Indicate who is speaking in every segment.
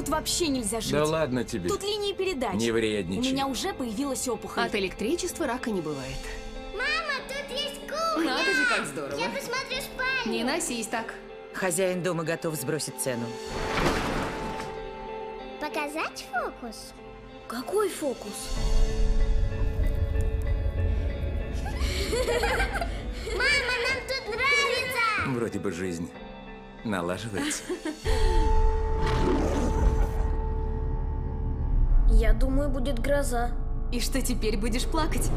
Speaker 1: Тут вообще нельзя жить.
Speaker 2: Да ладно тебе.
Speaker 1: Тут линии передач.
Speaker 2: Не
Speaker 1: У
Speaker 2: вредничай.
Speaker 1: меня уже появилась опухоль.
Speaker 3: От электричества рака не бывает.
Speaker 4: Мама, тут есть кухня!
Speaker 3: Надо же, как здорово.
Speaker 4: Я посмотрю спальню.
Speaker 3: Не носись так.
Speaker 5: Хозяин дома готов сбросить цену.
Speaker 4: Показать фокус?
Speaker 1: Какой фокус?
Speaker 4: Мама, нам тут нравится!
Speaker 2: Вроде бы жизнь налаживается.
Speaker 1: Я думаю, будет гроза.
Speaker 3: И что теперь будешь плакать?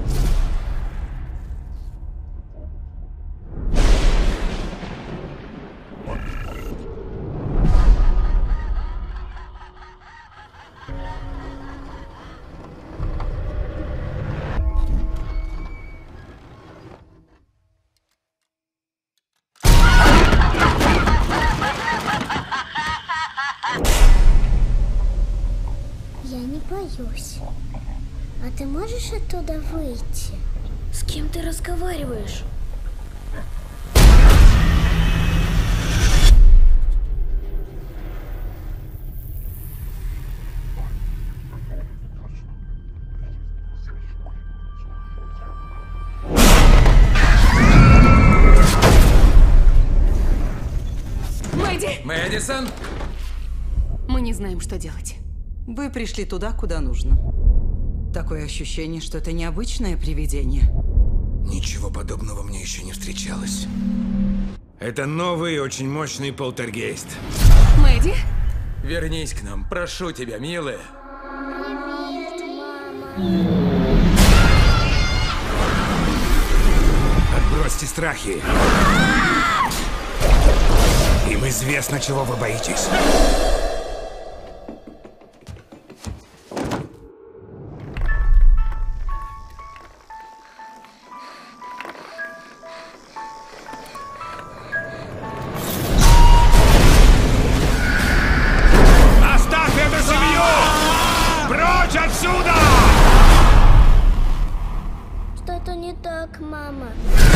Speaker 4: Я не боюсь. А ты можешь оттуда выйти?
Speaker 1: С кем ты разговариваешь?
Speaker 3: Мэдди!
Speaker 2: Мэдисон!
Speaker 3: Мы не знаем, что делать.
Speaker 5: Вы пришли туда, куда нужно. Такое ощущение, что это необычное привидение.
Speaker 6: Ничего подобного мне еще не встречалось. Это новый и очень мощный полтергейст.
Speaker 3: Мэдди?
Speaker 2: Вернись к нам, прошу тебя, милая.
Speaker 6: Отбросьте страхи. Им известно, чего вы боитесь. Оставь эту семью! Прочь отсюда!
Speaker 4: Что-то не так, мама.